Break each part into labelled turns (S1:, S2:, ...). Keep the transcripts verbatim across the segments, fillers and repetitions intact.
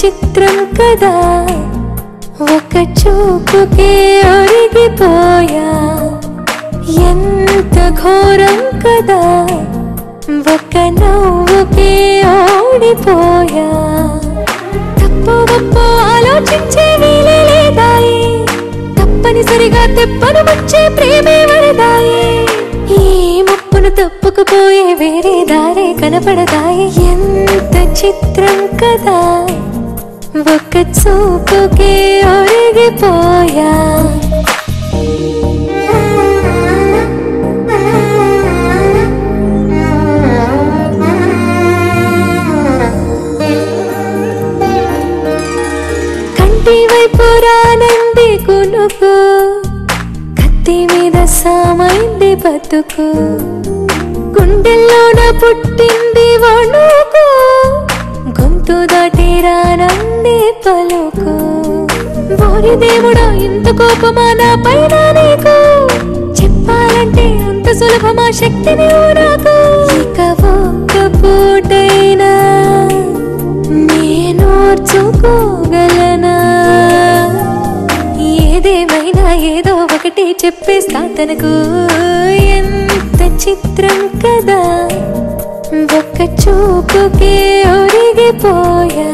S1: చిత్రం కదా ఒక చూపుకే ఒరిగిపోయా ఎంత ఘోరం కదా ఒక నవ్వుకే ఓడిపోయా తప్పు ఒప్పు ఆలోచించే వీలే లేదాయి తప్పనిసరిగా తెప్పను వచ్చే ప్రేమే వరదాయి ఈ ముప్పును తప్పుకుపోయే వేరే దారే కనపడదాయి ఎంత చిత్రం కదా ఒక చూపుకే ఒరిగిపోయా కంటి వైపు రానంది కునుకు కత్తి మీద సామైంది బతుకు గుండెల్లోన పుట్టింది వణుకు గొంతు దాటి రానంది పలుకు ఓరి దేవుడా ఇంత కోపమా నా పైన నీకు చెప్పాలంటే అంత సులభమా శక్తిని నాకు ఇక ఒక్క పూటైనా నేనోర్చుకోగలనా ఏదేమైనా ఏదో ఒకటి చెప్పేస్తా తనకు ఎంత చిత్రం కదా ఒక్క చూపుకే ఒరిగిపోయా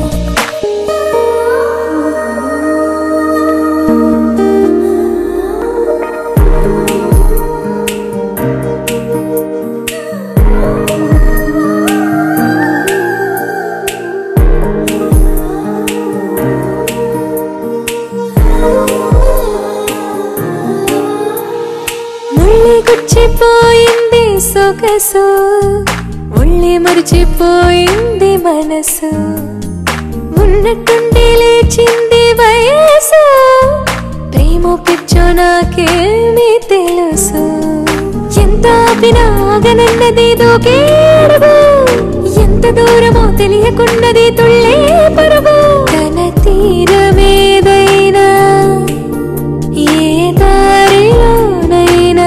S1: గుచ్చిపోయింది సొగసు ఒళ్ళి మరిచిపోయింది మనసు ఉన్నట్టుండి లేచింది వయసు ప్రేమ పిచ్చో నాకేమీ తెలుసు ఎంత ఆపినా ఆగనన్నది దూకేడుగు ఎంత దూరమో తెలియకున్నది తుళ్ళే పరుగు తన తీరమేదైనా ఏ దారిలోనైనా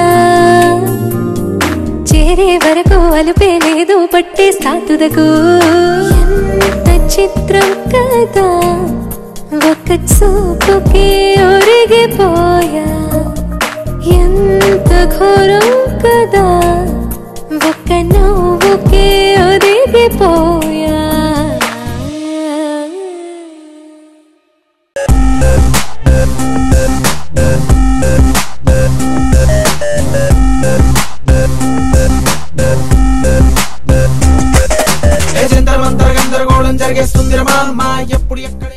S1: చేరే వరకు అలుపే లేదు పట్టే సాతుదకు ఎంత చిత్రం కదా ఒక చూపుకే ఒరిగిపోయా ఎంత ఘోరం కదా ఒక నవ్వుకే ఒరిగిపోయా
S2: జంతర్ మంతర్ గందరగోళం జరిగే సుందరమా ఎప్పుడు ఎక్కడ